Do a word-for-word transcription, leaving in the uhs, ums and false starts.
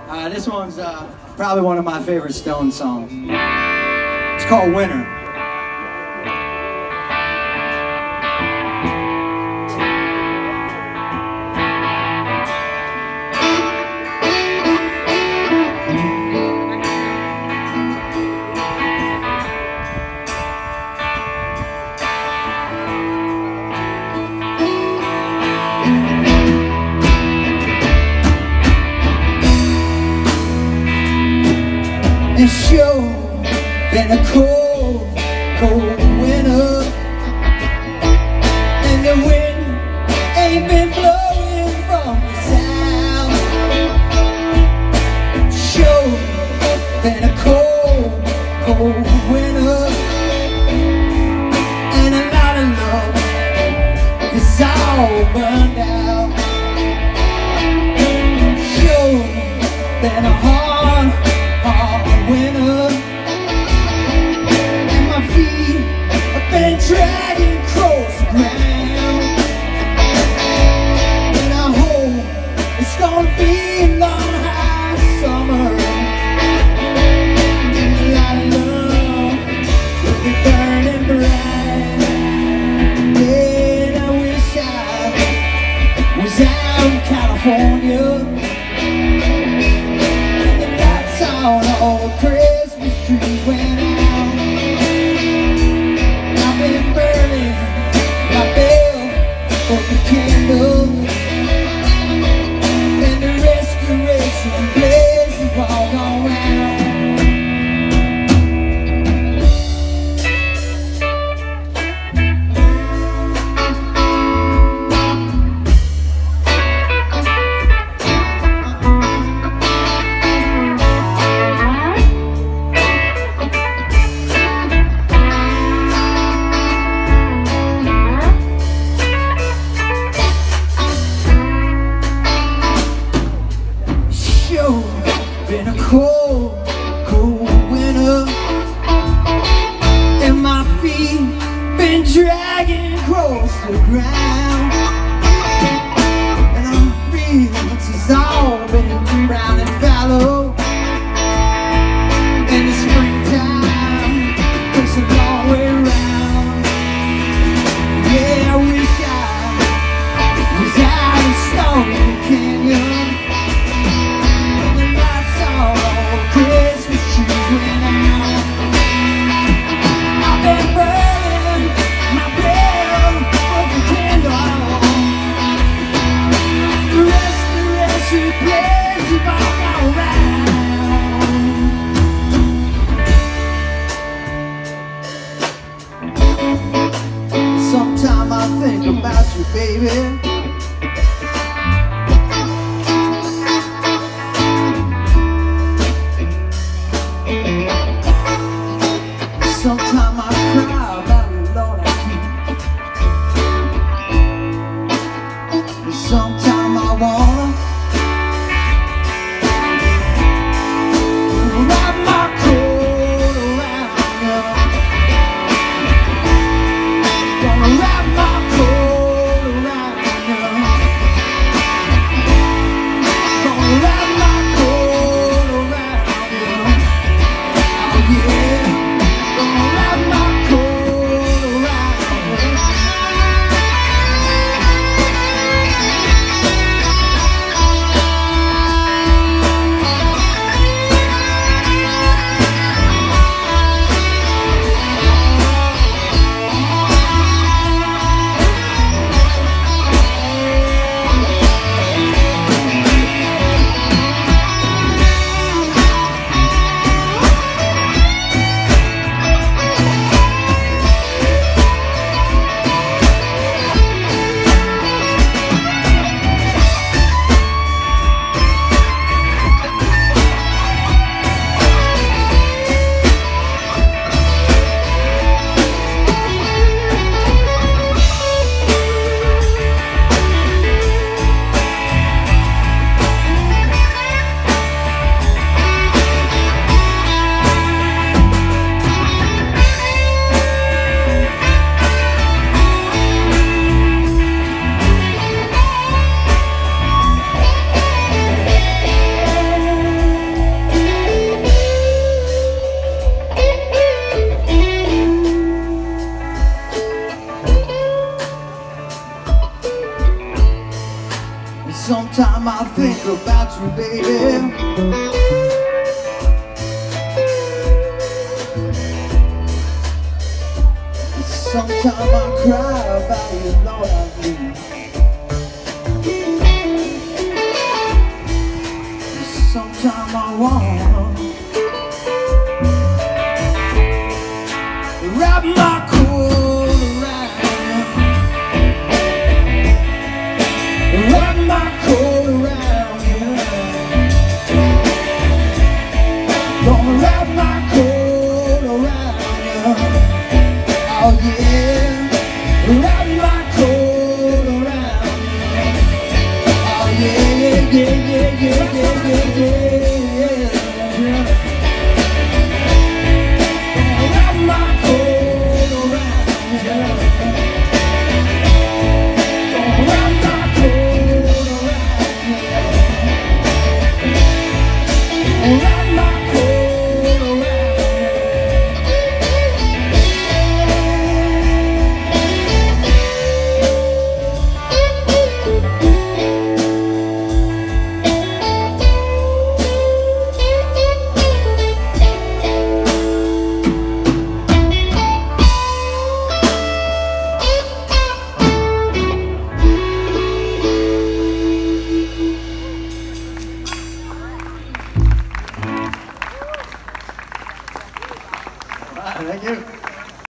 Uh, this one's uh, probably one of my favorite Stone songs. It's called Winter. It's sure been a cold, cold winter, and the wind ain't been blowing from the south. Sure been a cold, cold winter, and a lot of love is all burned out. Sure been a hard, hard winter, and my feet have been dragging across the ground. And I hope it's gonna be a long, high summer, and a lot of love will be burning bright. Yeah, I wish I was out in California, on all the Christmas trees went out. I've been burning my bell for the candle, and the restoration place is all gone round. Been a cold, cold winter, and my feet been dragging across the ground. And I'm real, it's all been brown and fallow, and the springtime takes a long way round. Yeah, I wish I was out in Stone Canyon. You play you, baby. Sometimes I cry about you, Lord, I do. Sometimes I want